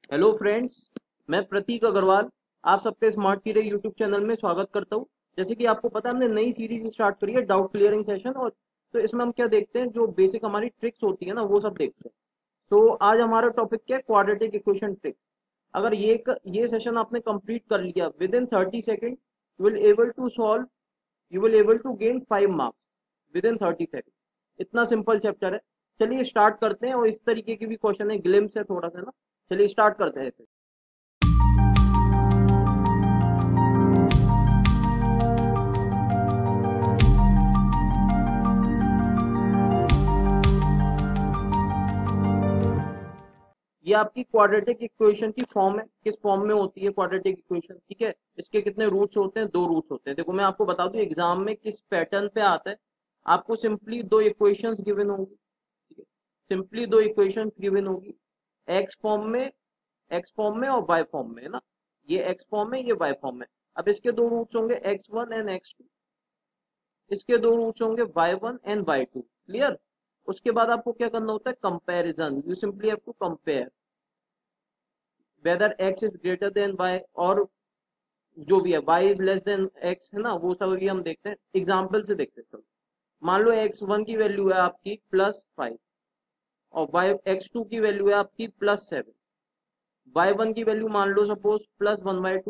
Hello friends, मैं प्रतीक अग्रवाल आप सबके स्मार्ट कीड़े यूट्यूब चैनल में स्वागत करता हूँ। जैसे कि आपको पता है, हमने नई सीरीज स्टार्ट करी है डाउट क्लियरिंग सेशन। और तो इसमें हम क्या देखते हैं, जो बेसिक हमारी ट्रिक्स होती है ना, वो सब देखते हैं। तो आज हमारा टॉपिक क्या है? Quadratic equation tricks. अगर ये सेशन आपने कंप्लीट कर लिया within 30 second, you will able to gain 5 marks within 30 second. इतना सिंपल चैप्टर है। चलिए स्टार्ट करते हैं। और इस तरीके की भी क्वेश्चन है, ग्लिम्स है थोड़ा सा ना। चलिए स्टार्ट करते हैं इसे। ये आपकी क्वाड्रेटिक इक्वेशन की फॉर्म है। किस फॉर्म में होती है क्वाड्रेटिक इक्वेशन? ठीक है, इसके कितने रूट्स होते हैं? 2 रूट्स होते हैं। देखो मैं आपको बता दूं एग्जाम में किस पैटर्न पे आता है। आपको सिंपली दो इक्वेशंस गिवन होंगी। ठीक है, सिंपली दो इक्वेशंस गिवन होगी। एक्स फॉर्म में, एक्स फॉर्म में और वाई फॉर्म में, है ना। ये एक्स फॉर्म में, ये वाई फॉर्म में। अब इसके दो रूट्स होंगे x1 एंड x2। इसके दो रूट्स होंगे y1 एंड y2। क्लियर? उसके बाद आपको क्या करना होता है? Comparison. You simply have to compare whether x is greater than y, और जो भी है y is less than x, है ना। वो सब भी हम देखते हैं, एग्जाम्पल से देखते हैं। मान लो x1 की वैल्यू है आपकी +5, और x2 की वैल्यू है आपकी +7। y1 की वैल्यू मान लो सपोज +1/2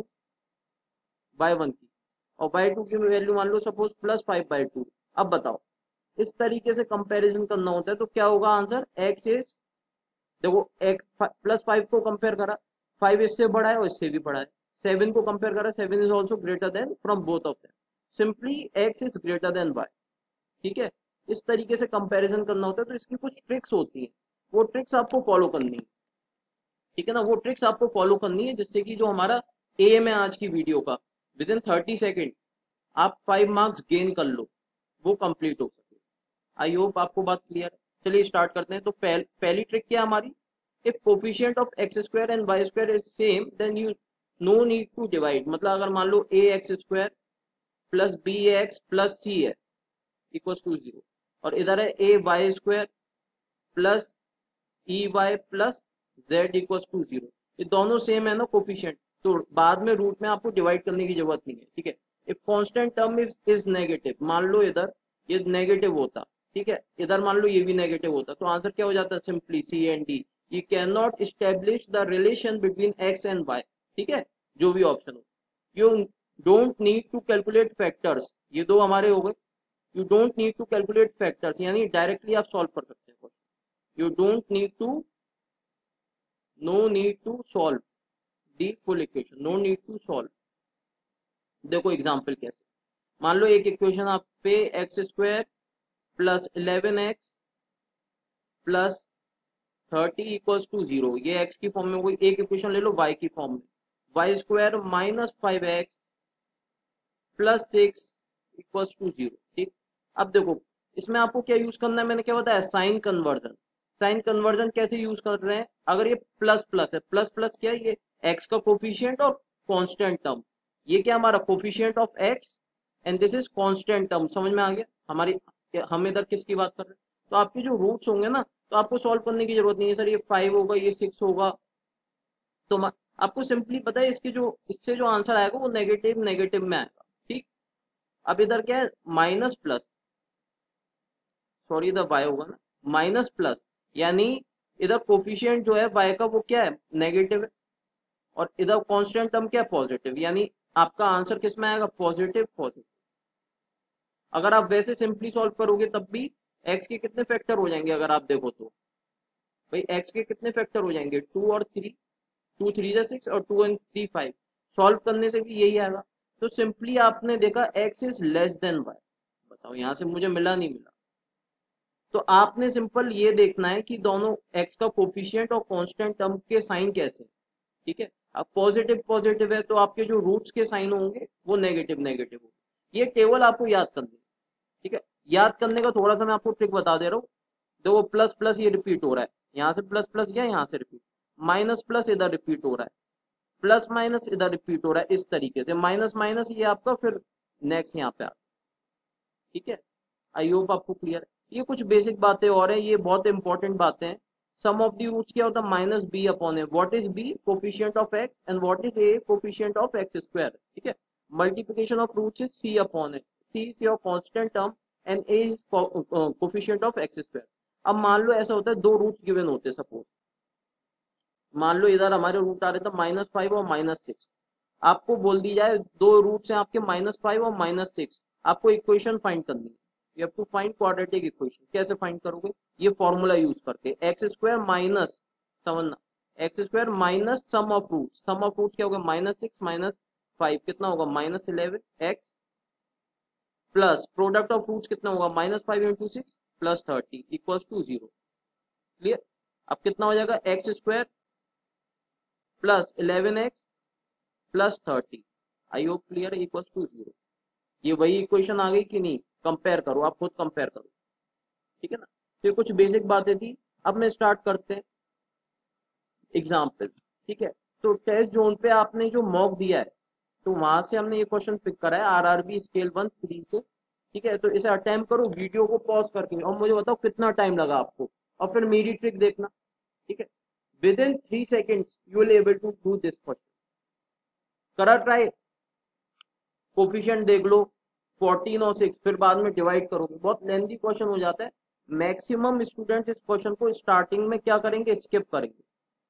y1 की, और y2 की वैल्यू मान लो सपोज +5/2। अब बताओ, इस तरीके से कंपैरिजन करना होता है तो क्या होगा आंसर? x इज, देखो x +5 को कंपेयर करा, 5 इससे बड़ा है और इससे भी बड़ा है। 7 को कंपेयर करा, 7 is also greater than from both of them. Simply x is greater than y। ठीक है, इस तरीके से कंपैरिजन करना होता है। तो इसकी कुछ ट्रिक्स होती है, वो ट्रिक्स आपको फॉलो करनी है। ठीक है ना, वो ट्रिक्स आपको फॉलो करनी है, जिससे कि जो हमारा एम है आज की वीडियो का, विद इन 30 सेकेंड आप 5 मार्क्स गेन कर लो, वो कंप्लीट हो सके। आई होप आपको बात क्लियर है। चलिए स्टार्ट करते हैं। तो पहली ट्रिक क्या है हमारी? If coefficient of x square and Y square is same, then you no need to divide. मतलब अगर मान लो A X square plus B X plus C है इक्वल टू 0, और इधर है A Y square plus E Y plus Z equal to 0। ये दोनों सेम है ना कोफिशिएंट, तो बाद में रूट में आपको डिवाइड करने की जरूरत नहीं है। ठीक है, if constant term is negative, मान लो इधर ये नेगेटिव होता, ठीक है, इधर मान लो ये भी नेगेटिव होता, तो आंसर क्या हो जाता है? Simply C and D. You can not establish the relation between X and Y. ठीक है, जो भी ऑप्शन हो। You don't need to calculate factors, ये दो हमारे हो गए। You don't need to calculate factors, यानी डायरेक्टली आप सॉल्व कर सकते हैं। You don't need to, no need to solve the full equation, no need to solve. देखो एग्जांपल कैसे। मान लो एक इक्वेशन आप पे X square plus 11x plus 30 equals to 0, ये x की फॉर्म में कोई एक इक्वेशन ले लो y की फॉर्म में। Y square -5x plus 6 equals to 0। ठीक, अब देखो इसमें आपको क्या यूज करना है, मैंने क्या बताया? Sign conversion. साइन कन्वर्जन कैसे यूज कर रहे हैं? अगर ये प्लस प्लस है, प्लस प्लस क्या है? ये एक्स का कोफिशिएंट और कांस्टेंट टर्म। ये क्या हमारा? Coefficient of x and this is constant term. समझ में आ गया हमारी? हम इधर किसकी बात कर रहे हैं? तो आपके जो रूट्स होंगे ना, तो आपको सॉल्व करने की जरूरत नहीं है। सर ये 5 होगा, ये 6 होगा, तो आपको सिंपली पता है इसकी जो, इससे जो आंसर आएगा वो नेगेटिव नेगेटिव में आएगा। ठीक, अब इधर क्या है? माइनस प्लस, सॉरी इधर वाई होगा ना, माइनस प्लस, यानी इधर कोफिशिएंट जो है वाई का वो क्या है? नेगेटिव है। और इधर कांस्टेंट टर्म क्या है? पॉजिटिव, यानी आपका आंसर किस में आएगा? Positive positive. अगर आप वैसे सिंपली सॉल्व करोगे तब भी एक्स के कितने फैक्टर हो जाएंगे? अगर आप देखो तो भाई एक्स के कितने फैक्टर हो जाएंगे? 2 और 3, 2 3 जा 6 और 2 एंड 3 5। सॉल्व करने से भी यही आएगा। तो सिंपली आपने देखा x is less than y. बताओ यहाँ से मुझे मिला नहीं मिला? तो आपने सिंपल ये देखना है कि दोनों एक्स का कोफिशिएंट और कांस्टेंट टर्म के साइन कैसे हैं। ठीक है, अब पॉजिटिव पॉजिटिव है तो आपके जो रूट्स के साइन होंगे वो नेगेटिव नेगेटिव होंगे। ये टेबल आपको याद करनी है। ठीक है, याद करने का थोड़ा सा मैं आपको ट्रिक बता दे रहा हूँ। देखो प्लस प्लस ये रिपीट हो रहा है, यहाँ से प्लस प्लस गया, यहाँ से रिपीट, माइनस प्लस इधर रिपीट हो रहा है, प्लस माइनस इधर रिपीट हो रहा है। इस तरीके से माइनस माइनस ये आपका फिर नेक्स्ट यहाँ पे आ। ठीक है, आई होप आपको क्लियर है। ये कुछ बेसिक बातें और हैं, ये बहुत इंपॉर्टेंट बातें हैं। सम ऑफ द रूट्स क्या होता है, minus b upon a. What is b, coefficient of x, and what is a, coefficient of x square. ठीक है, multiplication of roots is c upon a. C is your constant term and a is coefficient of x square. अब मान लो ऐसा होता है, दो roots given होते हैं सपोज, मान लो इधर हमारे रूट आ रहे थे -5 और -6। आपको बोल दी जाए दो रूट्स हैं आपके -5 और -6, आपको इक्वेशन फाइंड करनी है। You have to find quadratic equation. कैसे फाइंड करोगे, ये फॉर्मूला यूज करके, एक्स स्क्वायर माइनस, समझना, x square minus sum of root. Sum of root क्या होगा, -6 -5 कितना होगा, -11 x, plus product of roots कितना होगा, -5 into 6 plus 30 equals to 0। Clear. अब कितना हो जाएगा, x square plus 11x plus 30, I hope clear, equals to 0। ये वही इक्वेशन आ गई कि नहीं, कंपेयर करो, आप खुद कंपेयर करो। ठीक है ना, तो ये कुछ बेसिक बातें थी। अब मैं स्टार्ट करते हैं एग्जाम्पल। ठीक है, तो टेस्ट जोन पे आपने जो मॉक दिया है, तो वहां से हमने ये क्वेश्चन पिक करा है आरआरबी स्केल 1 3 से। ठीक है, तो इसे अटेम्प्ट करो वीडियो को पॉज करके, और मुझे बताओ कितना टाइम लगा आपको, और फिर मेरी ट्रिक देखना। ठीक है, within 3 seconds you will able to do this question. करा ट्राई, कोफिशिएंट देख लो 14 और 6, फिर बाद में डिवाइड करोगे, बहुत लेंथी क्वेश्चन हो जाता है। मैक्सिमम स्टूडेंट इस क्वेश्चन को स्टार्टिंग में क्या करेंगे, स्किप करेंगे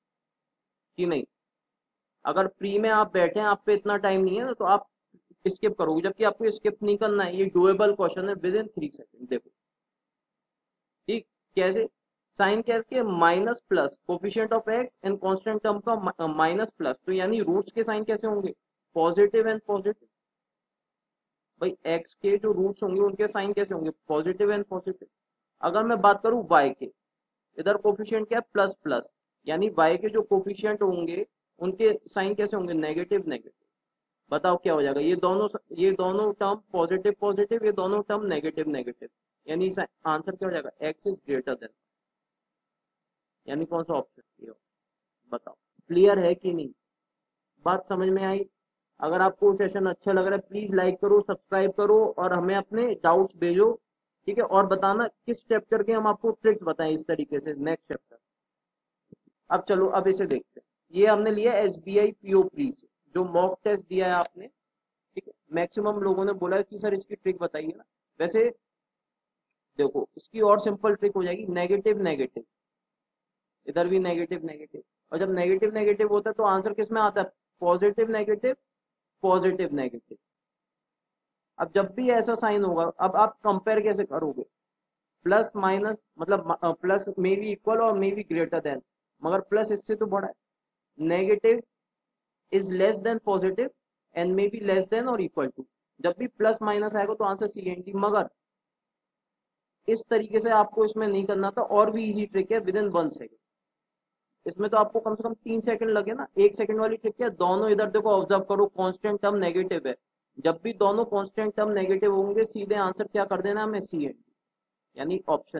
कि नहीं। अगर प्री में आप बैठे हैं, आप पे इतना टाइम नहीं है ना, तो आप स्किप करोगे, जबकि आपको स्किप नहीं करना है, ये डुएबल क्वेश्चन है विद इन 3 सेकंड। देखो ठीक, कैसे, साइन कैसे, minus plus, coefficient of x and constant term का माइनस प्लस, तो यानी रूट्स के साइन कैसे होंगे, पॉजिटिव एंड पॉजिटिव। भाई एक्स के जो रूट्स होंगे उनके साइन कैसे होंगे, पॉजिटिव एंड पॉजिटिव। अगर मैं बात करूं वाई के, इधर कोफिशिएंट क्या है, प्लस प्लस, यानी वाई के जो कोफिशिएंट होंगे उनके साइन कैसे होंगे, नेगेटिव नेगेटिव। बताओ क्या हो जाएगा, ये दोनों टर्म पॉजिटिव पॉजिटिव, ये दोनों टर्म नेगेटिव नेगेटिव, यानी आंसर क्या हो जाएगा, एक्स इज ग्रेटर देन, यानी कौन सा ऑप्शन, ये बताओ। क्लियर है कि नहीं, बात समझ में आई। अगर आपको सेशन अच्छा लग रहा है, प्लीज लाइक करो, सब्सक्राइब करो, और हमें अपने डाउट्स भेजो। ठीक है, और बताना किस चैप्टर के हम आपको ट्रिक्स बताएं इस तरीके से नेक्स्ट चैप्टर। अब चलो, अब इसे देखते हैं। ये हमने लिया SBI PO प्री से, जो मॉक टेस्ट दिया है आपने। ठीक है, मैक्सिमम लोगों ने बोला कि सर इसकी ट्रिक बताइए ना। वैसे देखो, इसकी और सिंपल ट्रिक हो जाएगी, नेगेटिव नेगेटिव, इधर भी नेगेटिव नेगेटिव, और जब नेगेटिव नेगेटिव होता है तो आंसर किस में आता है, पॉजिटिव नेगेटिव, पॉजिटिव नेगेटिव। अब जब भी ऐसा साइन होगा, अब आप कंपेयर कैसे करोगे, प्लस माइनस, मतलब प्लस मे बी इक्वल और मे बी ग्रेटर देन, मगर प्लस इससे तो बड़ा है। Negative is less than positive and may be less than और इक्वल टू। जब भी प्लस माइनस आएगा तो आंसर CND। मगर इस तरीके से आपको इसमें नहीं करना था, और भी इजी ट्रिक है, विद इन 1 सेकेंड। इसमें तो आपको कम से कम 3 सेकंड लगे ना। 1 सेकंड वाली ट्रिक क्या, दोनों इधर देखो, ऑब्जर्व करो, कांस्टेंट टर्म नेगेटिव है। जब भी दोनों कांस्टेंट टर्म नेगेटिव होंगे, सीधे आंसर क्या कर देना हमें, CND, यानी ऑप्शन।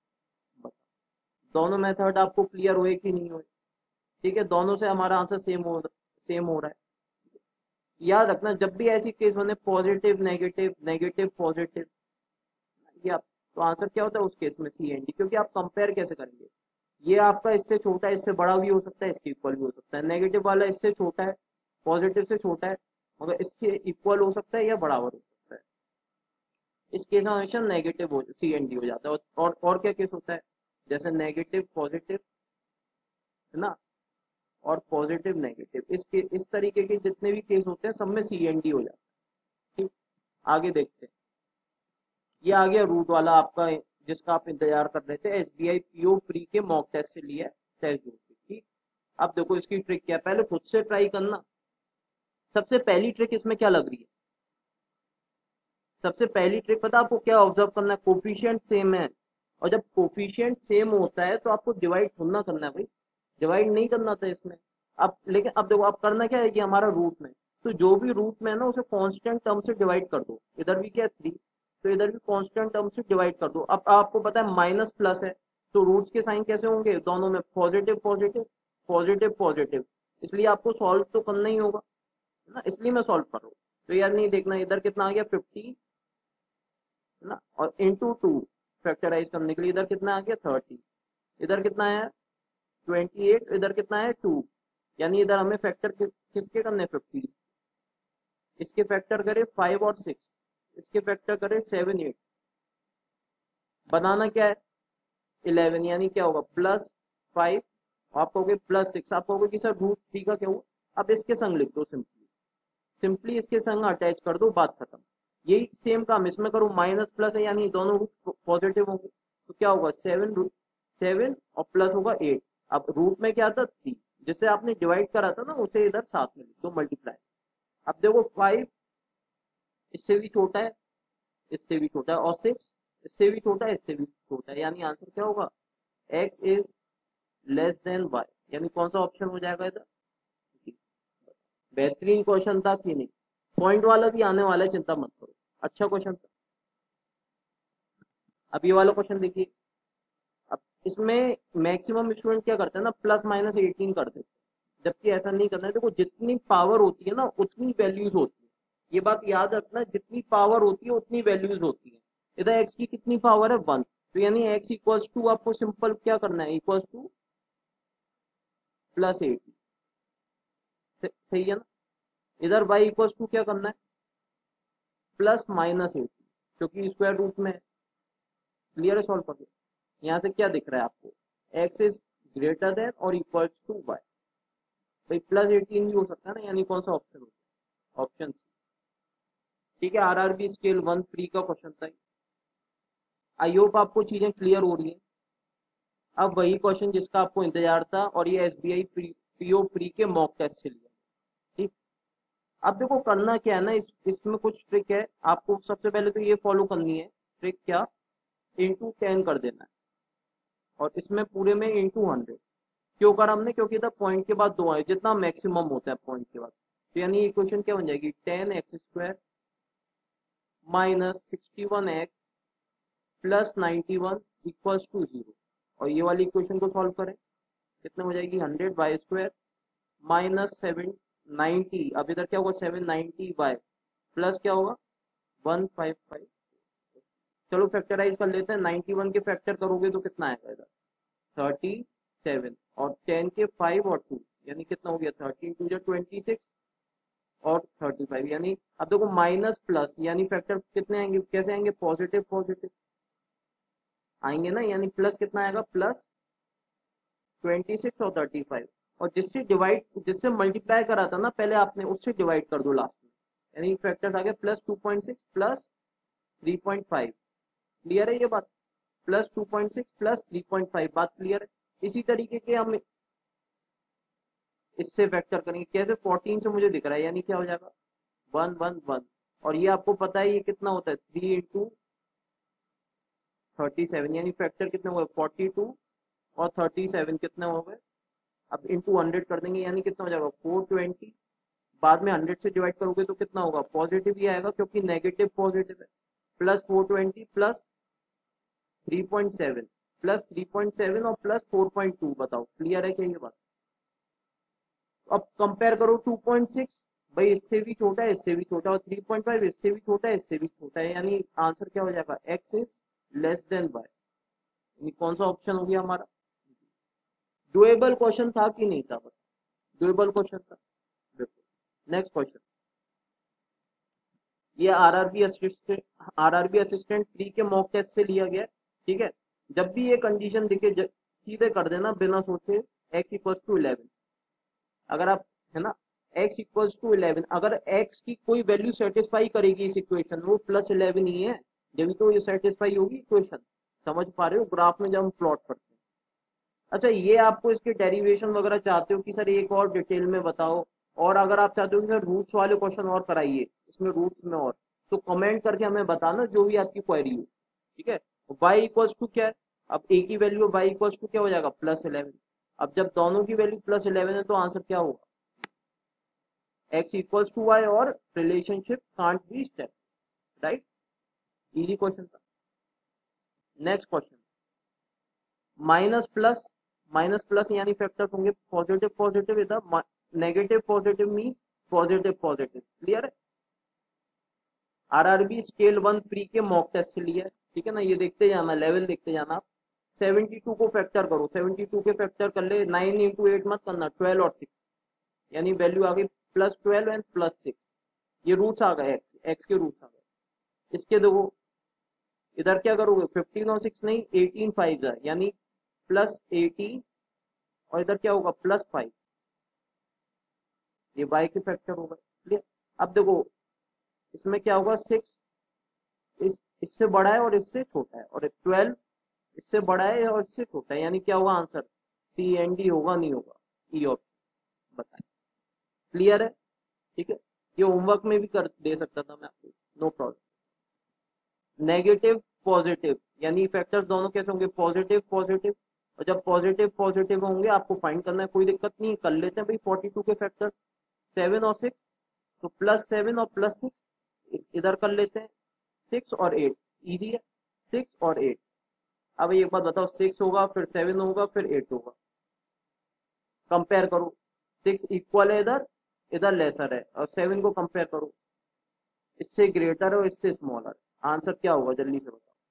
दोनों मेथड आपको क्लियर हुए कि नहीं हुए, ठीक है, दोनों से हमारा आंसर सेम हो रहा है। याद रखना, जब भी ऐसी केस बने, पॉजिटिव नेगेटिव, नेगेटिव पॉजिटिव, या तो आंसर क्या होता है उस केस में, CND। क्योंकि आप कंपेयर कैसे करेंगे, ये आपका इससे छोटा है, इससे बड़ा भी हो सकता है, इसके इक्वल भी हो सकता है। नेगेटिव वाला इससे छोटा है, पॉजिटिव से छोटा है, मगर इससे इक्वल हो सकता है या बराबर हो सकता है। इस केस में हमेशा नेगेटिव हो, CND हो जाता है। और क्या केस होता है, जैसे नेगेटिव पॉजिटिव, है ना, और पॉजिटिव नेगेटिव, इस तरीके के जितने भी केस होते हैं सब में CND हो जाता है। ठीक, आगे देखते हैं। ये आ गया रूट वाला आपका, जिसका आप इंतजार कर रहे थे, SBI PO प्री के मॉक टेस्ट से लिया टेस्ट ग्रुप। ठीक, अब देखो इसकी ट्रिक क्या है, पहले खुद से ट्राई करना। सबसे पहली ट्रिक इसमें क्या लग रही है, सबसे पहली ट्रिक पता आपको क्या ऑब्जर्व करना है, कोफिशिएंट सेम है। और जब कोफिशिएंट सेम होता है तो आपको डिवाइड थोड़ा ना करना है भाई, डिवाइड नहीं करना था इसमें। अब लेकिन अब देखो, अब करना क्या है, ये हमारा रूट में, तो जो भी रूट में है ना उसे कांस्टेंट टर्म से डिवाइड कर दो। इधर भी क्या है 3, तो इधर भी कांस्टेंट टर्म से डिवाइड कर दो। अब आपको पता है माइनस प्लस है, तो रूट्स के साइन कैसे होंगे, दोनों में पॉजिटिव पॉजिटिव, पॉजिटिव पॉजिटिव, इसलिए आपको सॉल्व तो करना ही होगा, है ना, इसलिए मैं सॉल्व कर रहा हूँ। तो यार नहीं देखना, इधर कितना आ गया 50, है ना, और इंटू 2 फैक्टराइज करने के लिए इधर कितना आ गया 30, इधर कितना है 28, इधर कितना है 2, यानी इधर हमें फैक्टर किसके करने 50, इसके फैक्टर करे 5 और 6, इसके फैक्टर करे 7 8, बनाना क्या है 11, यानी क्या होगा +5, आप कहोगे +6, आप कहोगे कि सर √3 का क्या हुआ, अब इसके संग लिख दो, सिंपली इसके संग अटैच कर दो, बात खत्म। यही सेम काम इसमें करो, माइनस प्लस है यानी दोनों रूट पॉजिटिव होंगे, तो क्या होगा 7 और प्लस होगा 8। अब रूट में क्या था 3, जिससे आपने डिवाइड करा था ना उसे इधर साथ में लिख दो, मल्टीप्लाई। अब देखो 5 इससे भी छोटा है, इससे भी छोटा है, और 6 इससे भी छोटा है, इससे भी छोटा है, यानी आंसर क्या होगा x is less than y, यानी कौन सा ऑप्शन हो जाएगा इधर। बेहतरीन क्वेश्चन था कि नहीं, पॉइंट वाला भी आने वाला है, चिंता मत करो, अच्छा क्वेश्चन था। अब ये वाला क्वेश्चन देखिए, अब इसमें मैक्सिमम स्टूडेंट क्या करते हैं ना, +-18 कर देते हैं, जबकि ऐसा नहीं करना है। देखो जितनी पावर होती है ना उतनी वैल्यूज होती है, ये बात याद रखना, जितनी पावर होती है उतनी वैल्यूज होती है। इधर x की कितनी पावर है 1, तो यानी x इक्वल्स टू आपको सिंपल क्या करना है, इक्वल्स टू +18, सही है ना। इधर y इक्वल्स टू क्या करना है +-18, क्योंकि स्क्वायर रूट में है। क्लियर है, सॉल्व कर, यहाँ से क्या दिख रहा है आपको, x इज ग्रेटर देन और इक्वल्स टू y, भाई +18 भी हो सकता है ना, यानी कौन सा ऑप्शन होगा, ऑप्शन सी। ठीक है, आरआरबी स्केल 1 प्री का क्वेश्चन था। आई होप आपको चीजें क्लियर हो रही है। अब वही क्वेश्चन जिसका आपको इंतजार था, और ये एसबीआई पीओ प्री के मॉक टेस्ट से लिया। ठीक, अब देखो करना क्या है ना, इसमें कुछ ट्रिक है, आपको सबसे पहले तो ये फॉलो करनी है ट्रिक, क्या इंटू 10 कर देना है, और इसमें पूरे में इंटू 100। क्यों करा हमने, क्योंकि इधर पॉइंट के बाद 2 आए, जितना मैक्सिमम होता है पॉइंट के बाद, तो यानी इक्वेशन क्या बन जाएगी 10x² -61x + 91 = 0। और ये वाली इक्वेशन को सॉल्व करें, कितने हो जाएगी 100y² -790, अब इधर क्या होगा 790y प्लस क्या होगा 155। चलो फैक्टराइज कर लेते हैं, 91 के फैक्टर करोगे तो कितना आएगा इधर 37, और 10 के 5 और 2, यानी कितना हो गया 13 2 26 और 35, यानी अब देखो माइनस प्लस, यानी फैक्टर कितने आएंगे, कैसे आएंगे, पॉजिटिव पॉजिटिव आएंगे ना, यानी प्लस कितना आएगा +26 और 35, और जिससे मल्टीप्लाई करा था ना पहले आपने, उससे डिवाइड कर दो लास्ट में, यानी फैक्टर आ गया +2.6 +3.5। क्लियर है ये बात, +2.6 +3.5, बात क्लियर है। इसी तरीके के हम इससे फैक्टर करेंगे, कैसे 14 से मुझे दिख रहा है, यानी क्या हो जाएगा 111, और ये आपको पता है ये कितना होता है 3 × 37, यानी फैक्टर कितने हुए 42 और 37 कितने हो गए, अब इंटू 100 कर देंगे, यानी कितना हो जाएगा 420, बाद में 100 से डिवाइड करोगे तो कितना होगा पॉजिटिव ही आएगा, क्योंकि नेगेटिव पॉजिटिव है, +420 +3.7 +3.7 और +4.2, बताओ क्लियर है क्या ये बात। अब कंपेयर करो 2.6, भाई इससे भी छोटा है, इससे भी छोटा, और 3.5 इससे भी छोटा है, इससे भी छोटा है, यानी आंसर क्या हो जाएगा x is less than y, यानी कौन सा ऑप्शन हो गया हमारा। डुएबल क्वेश्चन था कि नहीं था, डुएबल क्वेश्चन था, बिल्कुल। नेक्स्ट क्वेश्चन, ये आरआरबी असिस्टेंट 3 के मॉक टेस्ट से लिया गया है। ठीक है, जब भी ये कंडीशन दिखे सीधे कर देना बिना सोचे x = 11, अगर आप, है ना, x = 11, अगर x की कोई वैल्यू सेटिस्फाई करेगी इस इक्वेशन में, वो +11 ही है, जब तो ये सेटिस्फाई होगी इक्वेशन, समझ पा रहे हो, ग्राफ में जब हम प्लॉट करते हैं। अच्छा, ये आपको इसके डेरिवेशन वगैरह चाहते हो कि सर एक और डिटेल में बताओ, और अगर आप चाहते हो कि सर रूट्स वाले क्वेश्चन और कराइए इसमें रूट्स में, और तो कमेंट करके हमें बताना जो भी आपकी क्वेरी हो। ठीक है, y = क्या है, अब a की वैल्यू y = क्या हो जाएगा +11, अब जब दोनों की वैल्यू +11 है तो आंसर क्या होगा x = y, और relationship can't be step, right, easy question था। नेक्स्ट क्वेश्चन, माइनस प्लस यानी फैक्टर्स होंगे पॉजिटिव पॉजिटिव, इधर negative positive means positive positive. Clear है, आरआरबी स्केल 1 प्री के मॉक टेस्ट के लिए, ठीक है ना, ये देखते जाना, लेवल देखते जाना आप, 72 को फैक्टर करो, 72 के फैक्टर कर ले, 9 इंटू 8 मत करना, 12 और 6, यानी वैल्यू आ गई +12 एंड +6, ये रूट्स आ गए, एक्स के रूट्स आ गए। इसके देखो इधर क्या करोगे, 15 और 6 नहीं, 18 5 है, यानी +18 और इधर क्या होगा +5, ये y के फैक्टर होगा। क्लियर। अब देखो इसमें क्या होगा, 6 इससे बड़ा है और इससे छोटा है, और 12 इससे बड़ा है और इससे छोटा है, यानी क्या होगा आंसर, सी एंड डी होगा, नहीं होगा ई ऑप्शन। बताए। क्लियर है। ठीक है, ये होमवर्क में भी कर दे सकता था मैं आपको, नो प्रॉब्लम। नेगेटिव पॉजिटिव, यानी फैक्टर्स दोनों कैसे होंगे, पॉजिटिव पॉजिटिव, और जब पॉजिटिव पॉजिटिव होंगे आपको फाइंड करना है, कोई दिक्कत नहीं, कर लेते हैं भाई। 42 के फैक्टर्स 7 और 6, तो +7 और +6 इधर कर लेते हैं, 6 और 8, इजी है, 6 और 8। अब एक बात बताओ, 6 होगा फिर 7 होगा फिर 8 होगा, कंपेयर करो, 6 इक्वल है इधर, इधर लेसर है, और 7 को कंपेयर करो, इससे ग्रेटर है और इससे स्मॉलर, आंसर क्या होगा जल्दी से बताओ।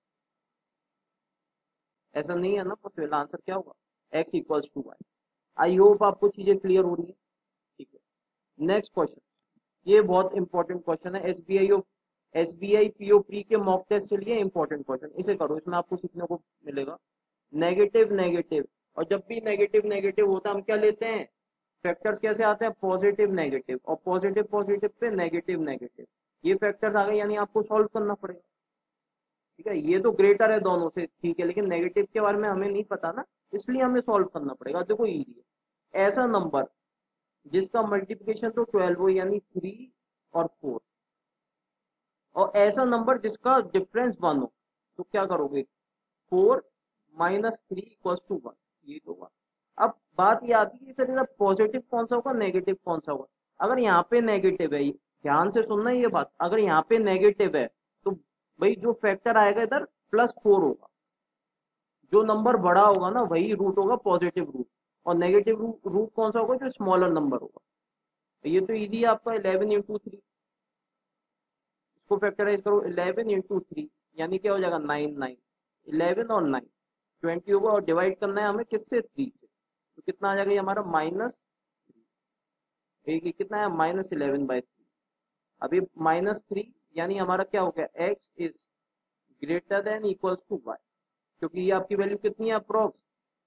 ऐसा नहीं है ना पॉसिबल, आंसर क्या होगा, x equals to y. I hope आपको चीजें क्लियर हो रही है। ठीक है, नेक्स्ट क्वेश्चन, ये बहुत इंपॉर्टेंट क्वेश्चन है, एसबीआई पीओ प्री के मॉक टेस्ट के लिए इंपॉर्टेंट क्वेश्चन, इसे करो, इसमें आपको सीखने को मिलेगा। नेगेटिव नेगेटिव, और जब भी नेगेटिव नेगेटिव होता है हम क्या लेते हैं, फैक्टर्स कैसे आते हैं, पॉजिटिव नेगेटिव, और पॉजिटिव पॉजिटिव पे नेगेटिव नेगेटिव, ये फैक्टर्स आ गए, यानी आपको सॉल्व करना पड़ेगा। ठीक है, ये तो ग्रेटर है दोनों से, ठीक है, लेकिन नेगेटिव के बारे में हमें नहीं पता ना, इसलिए हमें सॉल्व करना पड़ेगा। देखो इजी है, ऐसा नंबर जिसका मल्टीप्लिकेशन तो 12 हो, यानी 3 और 4, और ऐसा नंबर जिसका डिफरेंस 1 हो, तो क्या करोगे, 4 - 3 = 1, ये तो होगा। अब बात ये आती है सर, इधर पॉजिटिव कौन सा होगा, नेगेटिव कौन सा होगा। अगर यहाँ पे नेगेटिव है, ध्यान से सुनना ये बात, अगर यहाँ पे नेगेटिव है तो भाई जो फैक्टर आएगा इधर +4 होगा, जो नंबर बड़ा होगा ना वही रूट होगा पॉजिटिव रूट, और नेगेटिव रूट कौन सा होगा, जो स्मॉलर नंबर होगा। ये तो इजी है आपका, 11 × 3, इसको फैक्टराइज करो, 11 × 3 यानी क्या हो जाएगा, 9 9, 11 और 9 20 होगा, और डिवाइड करना है हमें किससे, 3 से, तो कितना आ जाएगा ये हमारा -3, कितना है -11/3। अभी -3 यानी हमारा क्या हो गया, x is greater than equals to y, क्योंकि ये आपकी वैल्यू कितनी है, अप्रोक्स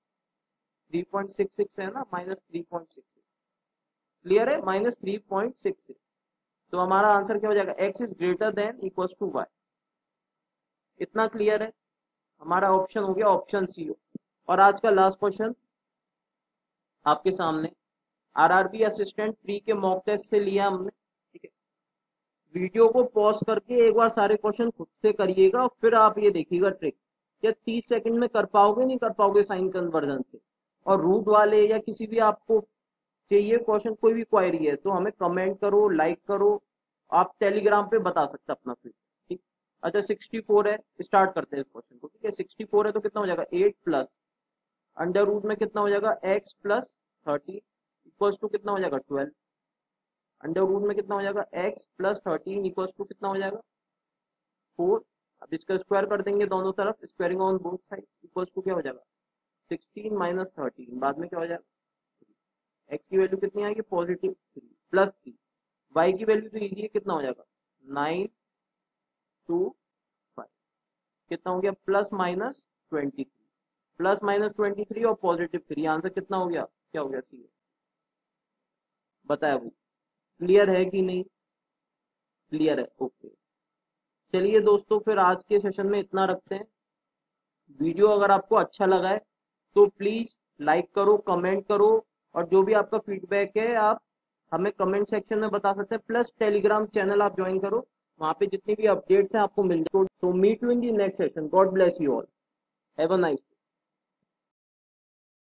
3.66 है ना, -3.66, क्लियर है, -3.66, तो हमारा आंसर क्या हो जाएगा, x is greater than equals to y। इतना क्लियर है, हमारा ऑप्शन हो गया ऑप्शन सी। और आज का लास्ट क्वेश्चन आपके सामने, आरआरबी असिस्टेंट प्री के मॉक टेस्ट से लिया हमने। ठीक है, वीडियो को पॉज करके एक बार सारे क्वेश्चन खुद से करिएगा, फिर आप ये देखिएगा ट्रिक, क्या 30 सेकंड में कर पाओगे, नहीं कर पाओगे साइन कन्वर्जन से। और रूट वाले या किसी भी आपको चाहिए क्वेश्चन, कोई भी क्वायरी है तो हमें कमेंट करो, लाइक करो, आप टेलीग्राम पे बता सकते अपना फिर। ठीक, अच्छा 64 है, स्टार्ट करते हैं इस क्वेश्चन को। ठीक है, 64 है तो कितना हो जाएगा, 8 प्लस अंडर रूट में कितना हो जाएगा, x + 30 इक्वल्स टू कितना हो जाएगा, 12, अंडर रूट में कितना हो जाएगा, x + 13 इक्वल्स टू कितना हो जाएगा, 4। अब इसका स्क्वायर कर देंगे दोनों तरफ, squaring on both sides equals to क्या हो जाएगा, 16 - 13, बाद में क्या हो जाएगा, x की वैल्यू कितनी आएगी, +3 +3, y की वैल्यू तो इजी है, कितना हो जाएगा, 9 2 5, कितना हो गया, +-23, +-23 और +3, आंसर कितना हो गया, क्या हो गया, सी। बताया वो, क्लियर है कि नहीं, क्लियर है, ओके। चलिए दोस्तों, फिर आज के सेशन में इतना रखते हैं। वीडियो अगर आपको अच्छा लगा है तो प्लीज लाइक करो, कमेंट करो, और जो भी आपका फीडबैक है आप हमें कमेंट सेक्शन में बता सकते हैं, प्लस टेलीग्राम चैनल आप ज्वाइन करो, वहां पे जितनी भी अपडेट्स हैं आपको मिल जाए। तो meet you in the next session, God bless you all, have a nice